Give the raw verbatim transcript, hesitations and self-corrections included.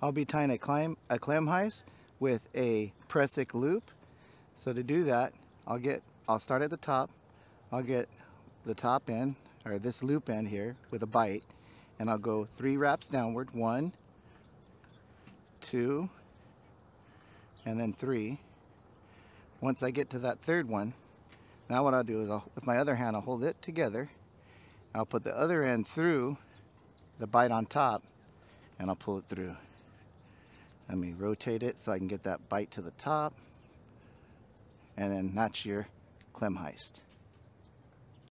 I'll be tying a, climb, a Klemheist with a pressic loop. So to do that, I'll get, I'll start at the top. I'll get the top end, or this loop end here, with a bite, and I'll go three wraps downward. One, two, and then three. Once I get to that third one, now what I'll do is I'll, with my other hand, I'll hold it together. I'll put the other end through the bite on top, and I'll pull it through. Let me rotate it so I can get that bite to the top, and then that's your Klemheist.